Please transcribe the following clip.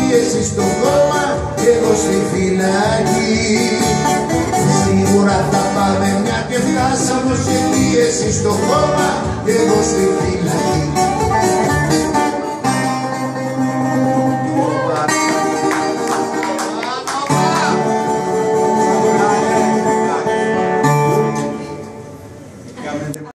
εσύ στο κόμμα και εγώ στη φυλακή. Σίγουρα θα πάμε μια και φτάσαμε ως εκεί, εσύ στο κόμμα